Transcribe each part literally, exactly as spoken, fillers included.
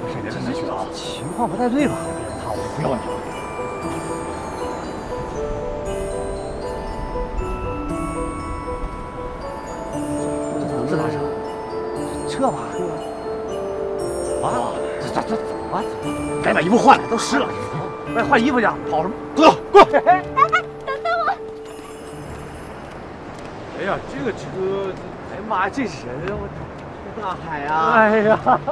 谁跟他去啊？情况不太对吧？别人他，我就不要你了。这能是哪车？撤吧。啊，走走走啊！该把衣服换了，都湿了。快换衣服去，跑什么？走，过来。哎哎， 等等我。 哎呀，这个车，哎呀妈，这是人，我大海啊！哎呀。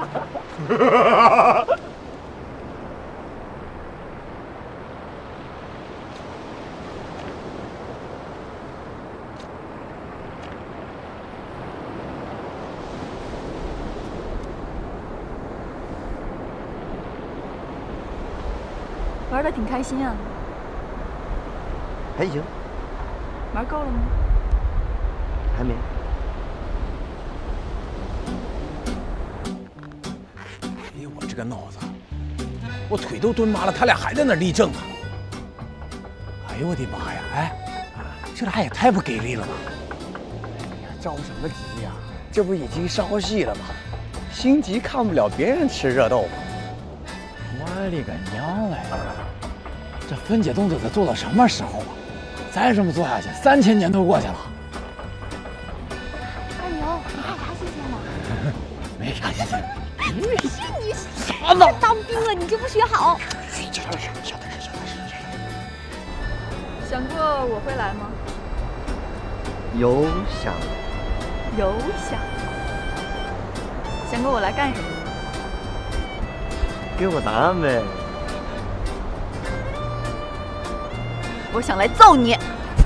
玩的挺开心啊， 还行。 玩够了吗？ 还没。 哎呀，我这个脑子，我腿都蹲麻了，他俩还在那立正啊！哎呦我的妈呀！哎，这俩也太不给力了吧！哎呀，着什么急呀？这不已经烧戏了吗？心急看不了别人吃热豆腐。我勒个娘嘞！这分解动作得做到什么时候啊？再这么做下去，三千年都过去了。 二牛，你看啥新鲜了？ 没啥新鲜。 你是你啥呢？当兵了你就不学好？ 小点声，小点声，小点声。 想过我会来吗？ 有想。 有想。想过我来干什么吗？ 给我答案呗。 我想来揍你。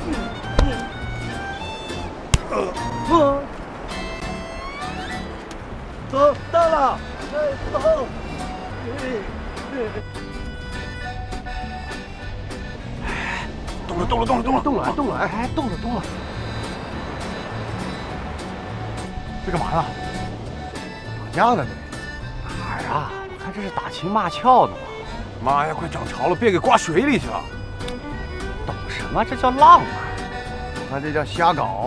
不。走，到了。哎，走。 哎，动了，动了，动了，动了， 动了，动了，哎哎，动了，动了。这干嘛呢？打架呢？这哪儿啊？我看这是打情骂俏的吧？妈呀，快涨潮了，别给挂水里去了！懂什么？这叫浪漫。我看这叫瞎搞。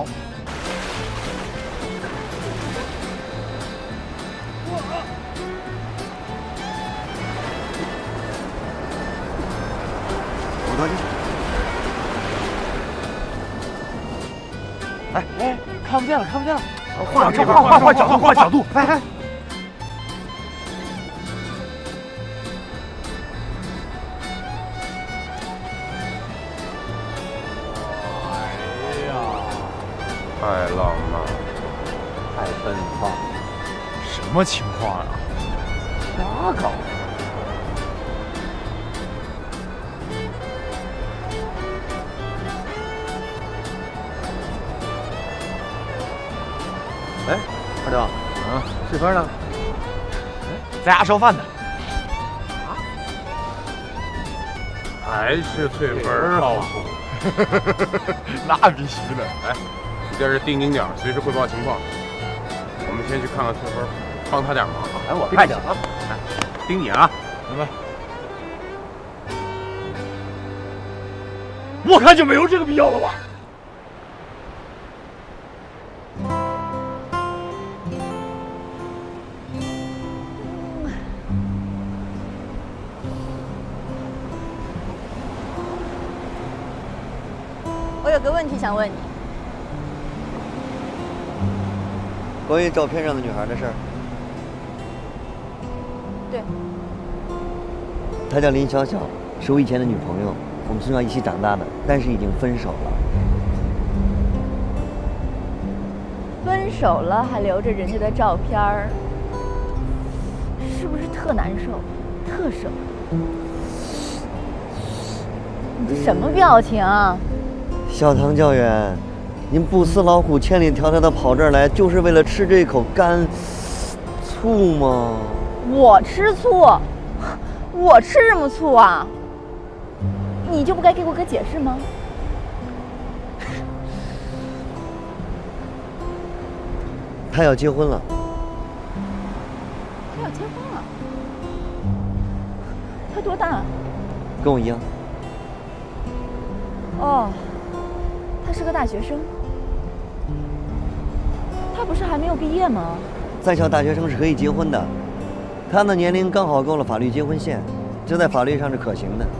我过去。哎哎，看不见了，看不见了！换换换换换角度，换角度！哎哎。 太浪漫， 太奔放， 什么情况啊？ 瞎搞！哎，二舅，啊，翠芬呢？ 在家烧饭呢。 啊？还是翠芬好苦。 那必须的。 哎。你在这定睛点，随时汇报情况。我们先去看看翠芬，帮她点忙啊！ 哎，我看见了，来，盯你啊，明白？我看就没有这个必要了吧？ 我有个问题想问你。 关于照片上的女孩的事儿。 对。 她叫林小小，是我以前的女朋友，我们从小一起长大的，但是已经分手了。 分手了还留着人家的照片儿，是不是特难受，特舍不得？你这什么表情啊？ 小唐教员。您不辞老虎千里迢迢的跑这儿来，就是为了吃这口干醋吗？ 我吃醋？我吃什么醋啊？你就不该给我个解释吗？ 他要结婚了。 他要结婚了？他多大？ 跟我一样。 哦，他是个大学生。他不是还没有毕业吗？ 在校大学生是可以结婚的。 他的年龄刚好够了法律结婚线，这在法律上是可行的。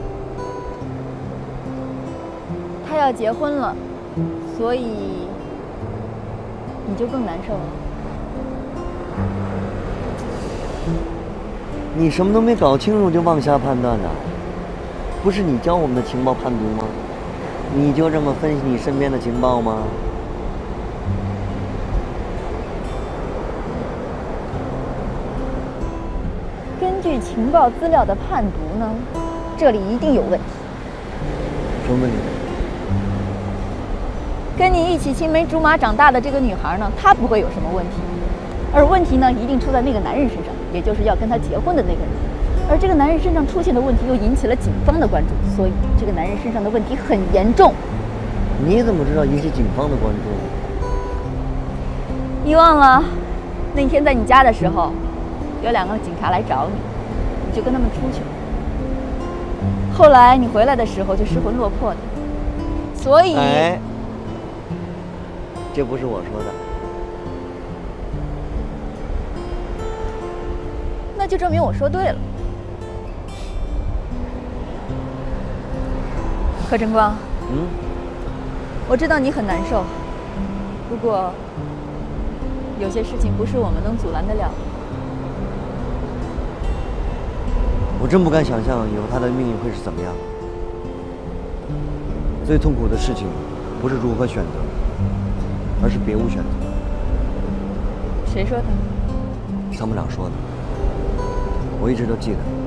他要结婚了，所以你就更难受了。 你什么都没搞清楚就妄下判断呢？不是你教我们的情报判读吗？你就这么分析你身边的情报吗？ 根据情报资料的判读呢，这里一定有问题。 什么问题？ 跟你一起青梅竹马长大的这个女孩呢，她不会有什么问题，而问题呢，一定出在那个男人身上，也就是要跟她结婚的那个人。而这个男人身上出现的问题又引起了警方的关注，所以这个男人身上的问题很严重。 你怎么知道引起警方的关注？ 你忘了那天在你家的时候，有两个警察来找你，你就跟他们出去了。后来你回来的时候就失魂落魄的，所以…… 哎，这不是我说的。 那就证明我说对了。柯晨光， 嗯， 我知道你很难受，不过有些事情不是我们能阻拦得了的。 我真不敢想象以后他的命运会是怎么样。最痛苦的事情不是如何选择，而是别无选择。 谁说的？ 参谋长说的，我一直都记得。